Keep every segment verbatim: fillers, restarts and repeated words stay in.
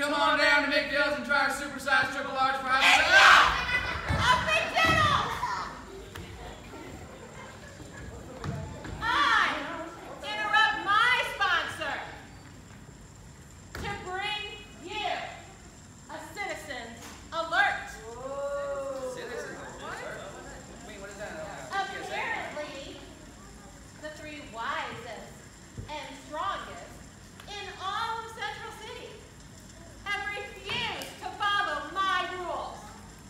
come on down to McDill's and try our supersized triple large fries. Up McDonald's! I interrupt my sponsor to bring you a citizen's alert. Whoa. Citizen's alert? Wait, what is that? Apparently, the three wisest and strongest in all of Central City have refused to follow my rules.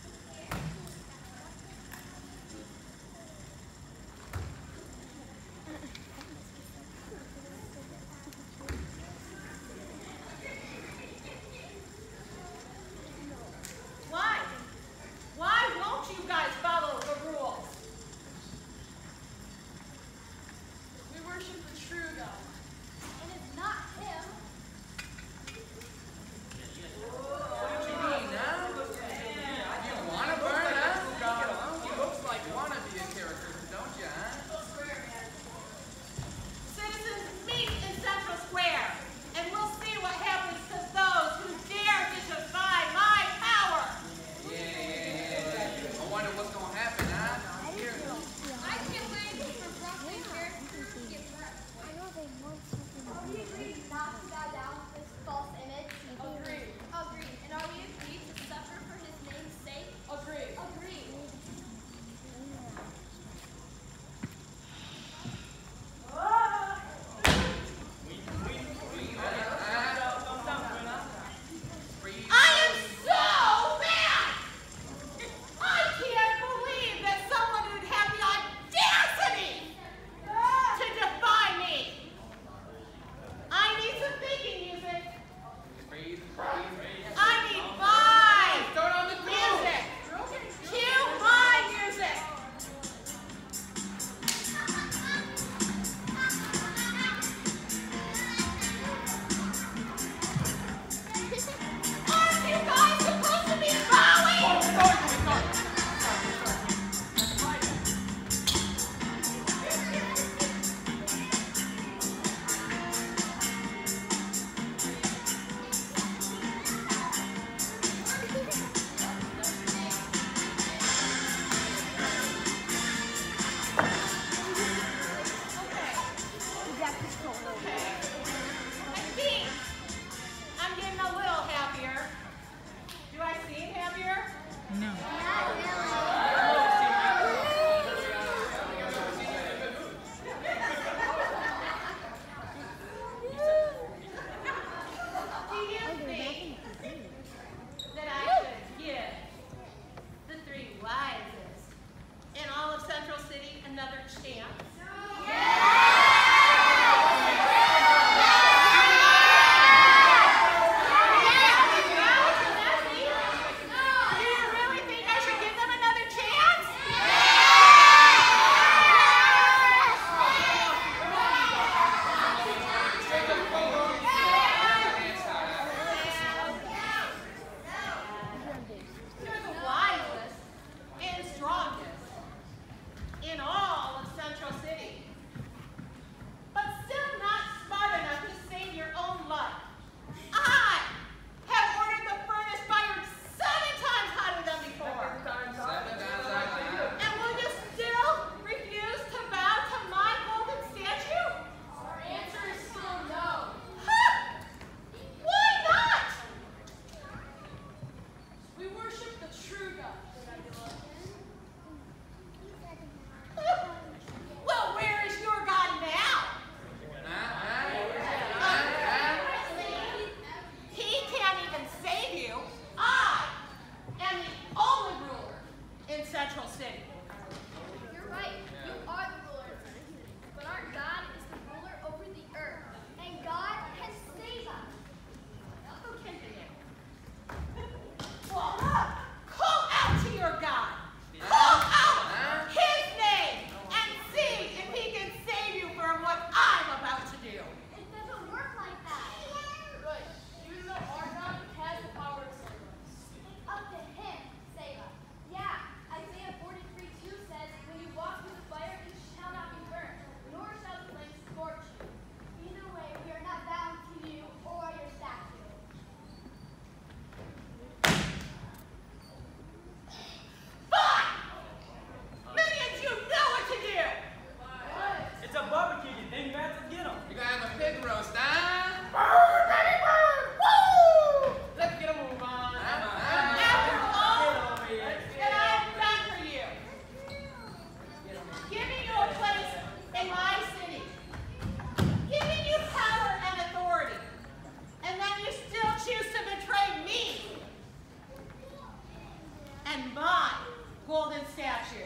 and my golden statue.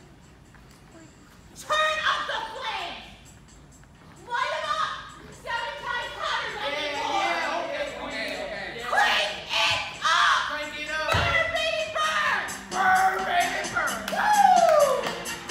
Turn up the flames! Light them up! Seven times hotter than before! Yeah, okay, okay, okay. Crank it up! Crank it up! Burn, baby, burn! Burn, baby, burn! Woo!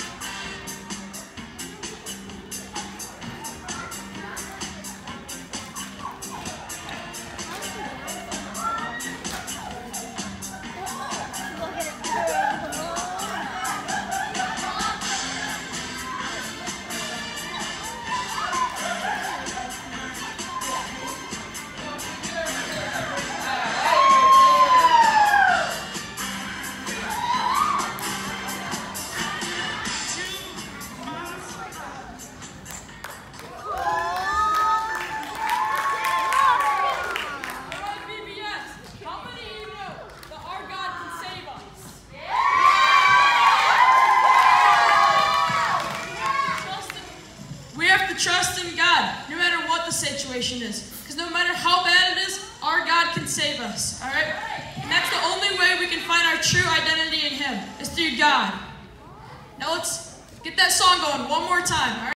Rach B B S, how many of you know that our God can save us? We have to trust in God, no matter what the situation is. Because no matter how bad it is, our God can save us. All right? And that's the only way we can find our true identity in Him, is through God. Now let's get that song going one more time. All right?